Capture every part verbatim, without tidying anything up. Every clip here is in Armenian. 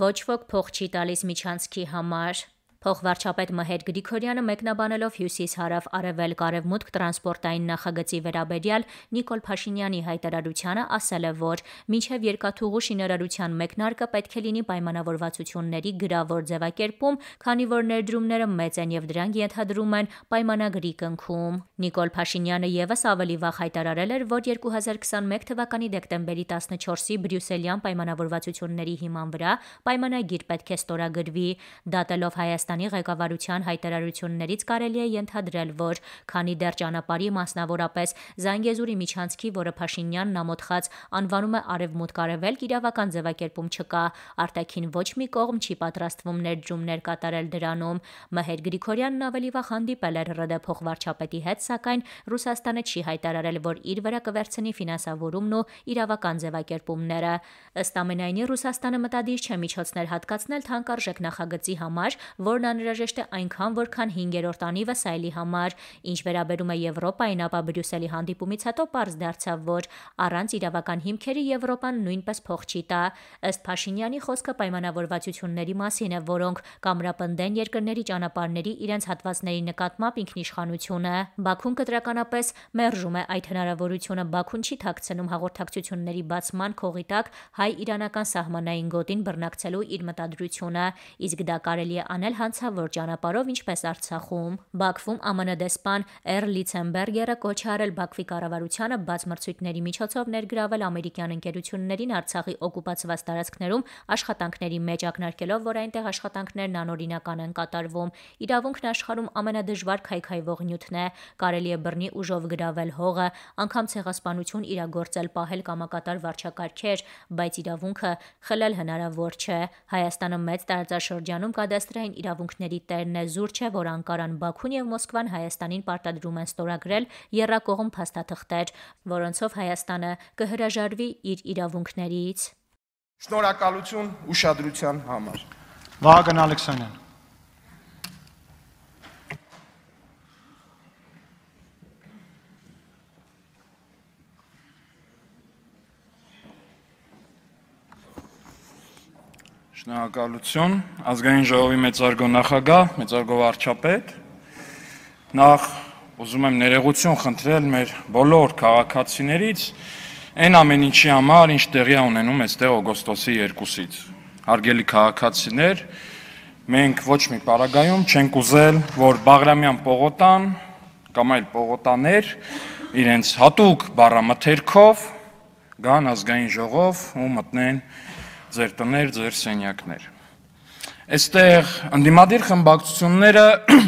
ոչ ոք փող չի տալիս Միչանցքի համար։ Փոխվարչապետ Մհեր Գրիգորյանը մեկնաբանելով հյուսիս-հարավ արևելք-արևմուտք տրանսպորտային նախագծի վերաբերյալ Նիկոլ Փաշինյանի հայտարարությանը ասել է, որ մինչև երկաթուղու շինարարության մեկնարկը պետք է լինի պայմանավորվածությունների գրավոր ձևակերպում, քանի որ ներդրումները մեծ են եւ դրանք ենթադրում են պայմանագրի կնքում։ Նիկոլ Փաշինյանը եւս ավելի վաղ հայտարարել էր, որ երկու հազար քսաներկու թվականի դեկտեմբերի տասնչորսի բրյուսելյան պայմանավորվածությունների հիման վրա պայմանագիր պետք է ստորագրվի, դատելով Հայաստանի ղեկավարության հայտարարություններից կարելի է ենթադրել, որ քանի դեռ ճանապարհի մասնավորապես Զանգեզուրի Միչանցքի, որը Փաշինյանն ամոթխած անվանում է արևմուտք-արևելք, իրավական ձևակերպում չկա, արտաքին ոչ մի կողմ չի պատրաստվում ներդրումներ կատարել դրանում։ Մհեր Գրիգորյանն ավելի վաղ հանդիպել էր ՌԴ փոխվարչապետի հետ, սակայն Ռուսաստանը չի հայտարարել, որ իր վրա կվերցնի ֆինանսավորումն ու իրավական ձևակերպումները։ Ըստ ամենայնի, Ռուսաստանը մտադիր չէ միջոցներ հատկացնել թանկարժեք նախագծի համար, որն անհրաժեշտ է այնքան, որքան հինգերորդ անիվը Սայլի համար։ Ինչ վերաբերում է Եվրոպային, ապա Բրյուսելի հանդիպումից հետո պարզ դարձավ, որ առանց իրավական հիմքերի Եվրոպան նույնպես փող չի տա։ Ըստ Փաշինյանի խոսքը պայմանավորվածությունների մասին է, որոնք կամրապնդեն երկրների ճանապարհների իրենց հատվածների նկատմամբ ինքնիշխանությունը։ Բաքուն կտրականապես մերժում է այդ հնարավորությունը։ Բաքուն չի թաքցնում հաղորդակցությունների բացման քողի տակ հայ-իրանական սահմանային գոտին բռնակցելու իր մտադրությունը, իսկ դա կարելի է անել հանցավոր ճանապարհով, ինչպես Արցախում։ Բաքվում ԱՄՆ դեսպան Էր Լիցենբերգերը կոչ է արել Բաքվի կառավարությանը բաց մրցույթների միջոցով ներգրավել ամերիկյան ընկերություններին Արցախի օկուպացված տարածքներում աշխատանքների մեջ, ակնարկելով, որ այնտեղ աշխատանքներն անօրինական են կատարվում։ Իրավունքն աշխարհում ամենադժվար քայքայվող նյութն է, կարելի է բռնի ուժով գրավել հողը, անգամ ցեղասպանություն իրագործել, պահել կամակատար վարչակարգեր, բայց իրավունքը խլել հնարավոր չէ։ Հայաստանը մեծ տարածաշրջանում կադաստրային իրավունքների տերն է, զուր չէ, որ Անկարան, Բաքուն եւ Մոսկվան Հայաստանին պարտադրում են ստորագրել եռակողմ փաստաթղթեր, որոնցով Հայաստանը կհրաժարվի իր իրավունքներից։ Շնորհակալություն ուշադրության համար։ Վահագն Ալեքսանյան։ Շնորհակալություն, ազգային ժողովի մեծարգո նախագահ, մեծարգո վարչապետ, նախ ուզում եմ ներողություն խնդրել մեր բոլոր քաղաքացիներից այն ամեն ինչի համար, ինչ տեղի է ունենում այստեղ օգոստոսի երկուսից։ Հարգելի քաղաքացիներ, մենք ոչ մի պարագայում չենք ուզել, որ Բաղրամյան պողոտան կամ այլ պողոտաներ իրենց հատուկ բառամթերքով գան ազգային ժողով ու մտնեն ձեր տներ, ձեր սենյակներ։ Այստեղ ընդդիմադիր խմբակցությունները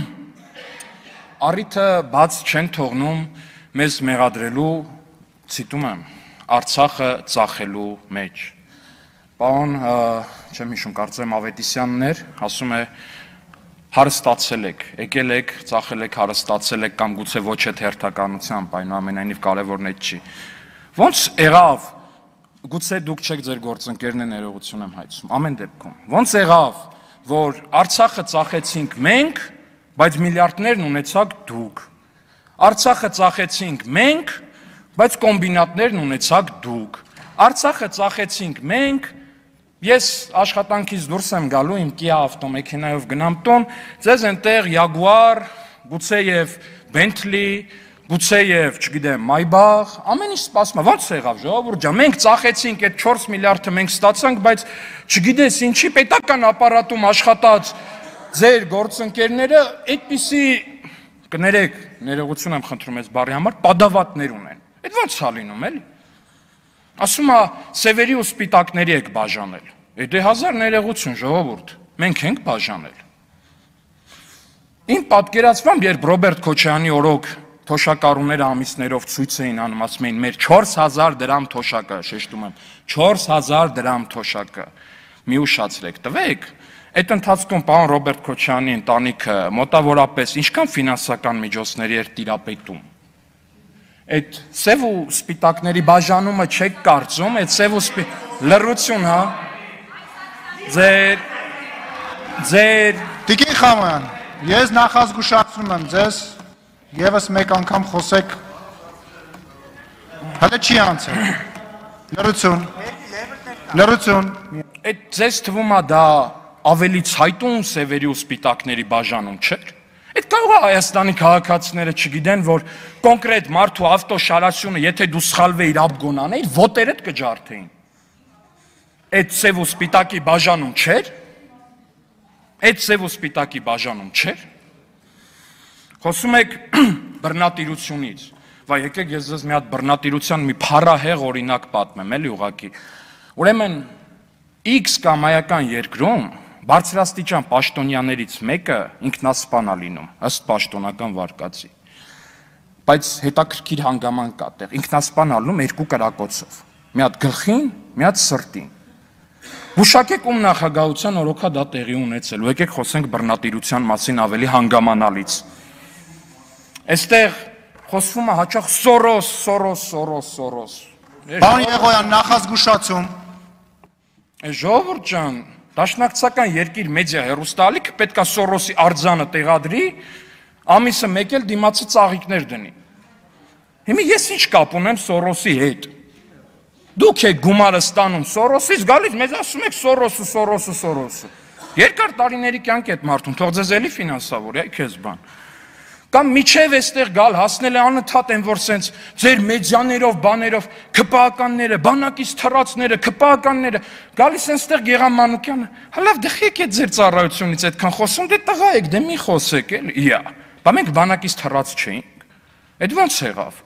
առիթը բաց չեն թողնում մեզ մեղադրելու, ցիտում եմ, Արցախը ծախելու մեջ։ Պարոն, չեմ հիշում, կարծեմ Ավետիսյանն էր, ասում է հարստացել եք, եկել եք, ծախել եք, հարստացել եք կամ գուցե ոչ այդ հերթականությամբ, այնուամենայնիվ կարևորն այդ չի։ Ոնց եղավ, գուցե դուք չեք ձեր գործընկերն է ներողություն եմ հայցում, ամեն դեպքում, ոնց եղավ, որ Արցախը ծախեցինք մենք, բայց միլիարդներն ունեցաք դուք, Արցախը ծախեցինք մենք, բայց կոմբինատներն ունեցաք դուք, Արցախը ծախեցինք մենք, ես աշխատանքից դուրս եմ գալու իմ Kia ավտոմեքենայով գնամ տուն, ձեզ այնտեղ Jaguar, գուցե եւ Bentley, գուցե եւ, չգիտեմ, Maybach, ամեն ինչ սպասում է, ո՞նց եղավ ժողովուրդ ջան, մենք ծախեցինք այդ չորս միլիարդը մենք ստացանք, բայց չգիտես ինչի պետական ապարատում աշխատած ձեր գործընկերները այդպիսի կներեք, ներողություն եմ խնդրում ես բառի համար, պատավատներ ունեն։ Այդ ո՞նց է լինում, էլի։ Ասում է սևերի ու սպիտակների եք բաժանել։ Դե հազար ներողություն ժողովուրդ, մենք ենք բաժանել։ Իմ պատկերացմամբ, երբ Ռոբերտ Քոչարյանի օրոք թոշակառուները ամիսներով ցույց էին անում, ասում էին մեր չորս հազար դրամ թոշակը, շեշտում եմ, չորս հազար դրամ թոշակը, մի ուշացրեք, տվեք։ Այդ ընթացքում պարոն Ռոբերտ Քոչարյանի ընտանիքը մոտավորապես ինչքան ֆինանսական միջոցների էր տիրապետում։ Այդ սև ու սպիտակների բաժանումը չեք կարծում, այդ սև ու սպի լռություն, հա։ Ձեր ձեր Տիկին Խաման, ես նախազգուշացնում եմ ձեզ, եւս մեկ անգամ խոսեք։ Հələ չի անցել։ Լռություն։ Լռություն։ այդ ձեզ թվում է դա ավելի ցայտուն սևերի ու սպիտակների բաժանում չէ՞։ Այդ կարող է Հայաստանի քաղաքացիները չգիտեն, որ կոնկրետ մարդու ավտոշարությունը, եթե դու սխալվեիր աբգոն անեիր, ոտերդ կջարդեին։ Այդ սև ու սպիտակի բաժանում չէր։ Այդ սև ու սպիտակի բաժանում չէր։ Խոսում եք բռնատիրությունից։ Վայ, եկեք ես ձեզ մի հատ բռնատիրության մի փառահեղ օրինակ պատմեմ, էլի ուղղակի։ Ուրեմն X կամայական երկրում բարձրաստիճան պաշտոնյաներից մեկը ինքնասպան է լինում, ըստ պաշտոնական վարկածի։ Բայց հետաքրքիր հանգամանք կա տեղ, ինքնասպան ալնում երկու կրակոցով։ Մի հատ գլխին, մի հատ սրտին։ Հուշակեք ում նախագահության օրոքա դա տեղի ունեցել, ու եկեք խոսենք բռնատիրության մասին ավելի հանգամանալից։ Այստեղ խոսվում է հաճախ Սորոս, Սորոս, Սորոս, Սորոս։ Պարոն Եղոյան, նախազգուշացում։ Ժողովուրդ ջան, դաշնակցական երկիր մեդիա հեռուստալիքը պետքա Սորոսի արձանը տեղադրի, ամիսը մեկ էլ դիմացը ծաղիկներ դնի։ Հիմա ես ինչ կապ ունեմ Սորոսի հետ։ Դուք եք գումարը ստանում Սորոսից, գալիս մեզ ասում եք Սորոսը, Սորոսը, Սորոսը։ Երկար տարիների կյանք է այդ մարդուն, թող ձեզ էլի ֆինանսավորի, այ քեզ բան։ Կամ միջև էստեղ գալ հասնել է անընդհատ են, որ սենց ձեր մեդիաներով, բաներով, քպականները, բանակից թռածները, քպականները, գալիս են ստեղ Գեղամ Մանուկյանը, հա լավ դխեք այդ ձեր ծառայությունից այդքան խոսում, դե տղա եք, դե մի խոսեք էլ, իա, բա մենք բանակից թռած չէինք, այդ ոնց եղավ։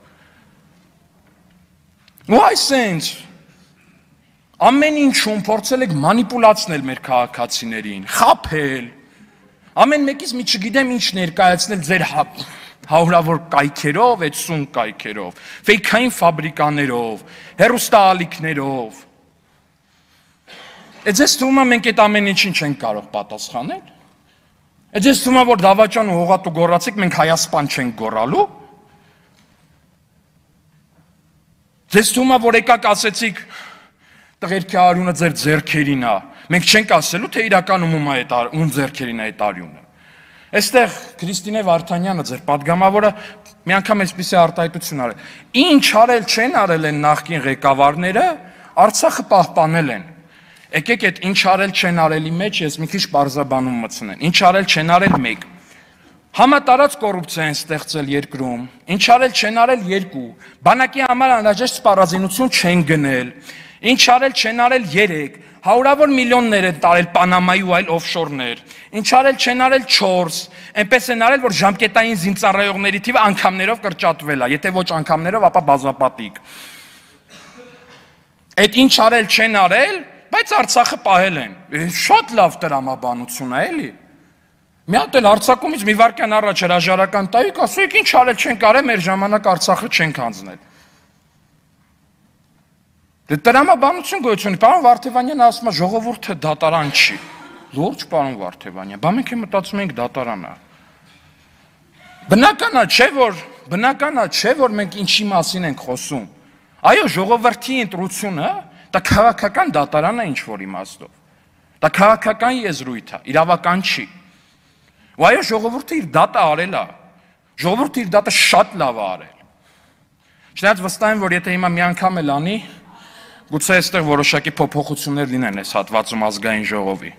Ու այս սենց, ամեն ինչում փորձել եք մանիպուլացնել մեր քաղաքացիներին, խաբել, ամեն մեկից մի չգիտեմ ինչ ներկայացնել ձեր հարյուրավոր կայքերով, այդ սուն կայքերով, ֆեյքային ֆաբրիկաներով, հեռուստաալիքներով։ Այդ ձեզ թվում է մենք այդ ամեն ինչին չենք կարող պատասխանել։ Այդ ձեզ թվում է որ դավաճան ու հողատու գոռացիք, մենք Հայաստան չենք գոռալու։ Ձեզ թվում է որ եկաք ասեցիք տղերքի արյունը ձեր ձեռքերին է։ Մենք չենք ասելու, թե իրականում ում է այդ ում ձեռքերին է այդ արյունը։ Այստեղ Քրիստինե Վարդանյանը, ձեր падգամավորը, մի անգամ այսպիսի արտահայտություն արել։ Ինչ արել չեն արել են նախկին ղեկավարները, Արցախը պահպանել են։ Եկեք այդ ինչ արել չեն արելի մեջ ես մի քիչ բարձաբանում մտցնեն։ Ինչ արել չեն արել մեկ։ Համատարած կոռուպցիա են ստեղծել երկրում։ Ինչ արել չեն արել երկու։ Բանակի համար անհրաժեշտ սպառազինություն չեն գնել։ Ինչ արել չեն արել երեք, հարյուրավոր միլիոններ են տարել Պանամայի ու այլ օֆշորներ, ինչ արել չեն արել չորս, այնպես են արել, որ ժամկետային զինծառայողների թիվը անգամներով կրճատվել է, եթե ոչ անգամներով, ապա բազապատիկ։ Այդ ինչ արել չեն արել, բայց Արցախը պահել են, շատ լավ տրամաբանություն է, էլի։ Մի հատ էլ Արցախումից մի վայրկյան առաջ հրաժարական տայիք, ասույք ինչ արել չենք արել, մեր ժամանակ Արցախը չենք հանձնել։ Դե տրամաբանություն գոյություն ունի, պարոն Վարդևանյանը ասում է ժողովուրդը դատարան չի։ Լուրջ պարոն Վարդևանյան, բա մենք մտածում ենք դատարան է։ Բնական է, չէ՞ որ, բնական է, չէ՞ որ մենք ինչի մասին ենք խոսում։ Այո, ժողովրդի ընտրությունը դա քաղաքական դատարան է ինչ որ իմաստով։ Դա քաղաքական եզրույթ է, իրավական չի։ Ու այո, ժողովուրդը իր դատը արել է։ Ժողովուրդը իր դատը շատ լավ է արել։ Չնայած վստահ եմ, որ եթե հիմա մի անգամ էլ անի, գուցե այստեղ որոշակի փոփոխություններ լինեն այս հատվածում ազգային ժողովի։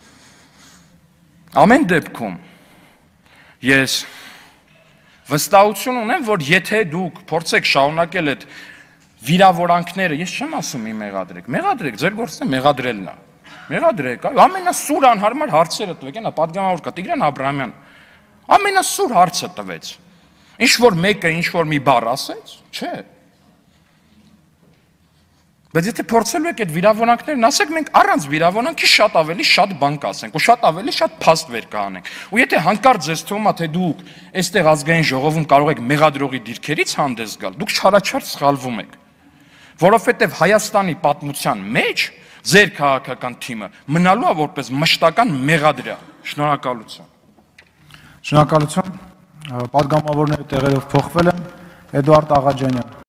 Ամեն դեպքում ես վստահություն ունեմ, որ եթե դուք փորձեք շարունակել այդ վիրավորանքները, ես չեմ ասում մի մեղադրեք, մեղադրեք, ձեր գործն է մեղադրելն է։ Մեղադրեք, ամենասուր անհարմար հարցերը տվեք, այնա падգամավոր կա Տիգրան Աբրահամյան, ամենասուր հարցը տվեց։ Ինչ որ մեկը ինչ որ մի բառ ասեց, չէ։ Բայց եթե փորձելու եք այդ վիրավորանքներն ասեք, մենք առանց վիրավորանքի շատ ավելի շատ բան կասենք ու շատ ավելի շատ փաստ վեր կանենք։ Ու եթե հանկարծ ձեզ թվում է, թե դուք այստեղ ազգային ժողովում կարող եք մեղադրողի դիրքերից հանդես գալ, դուք չարաչար սխալվում եք։ Որովհետև Հայաստանի պատմության մեջ ձեր քաղաքական թիմը մնալու է որպես մշտական մեղադրյալ։ Շնորհակալություն։ Շնորհակալություն։ Պատգամավորների տեղերով փոխվել են Էդուարդ Աղաջանյան։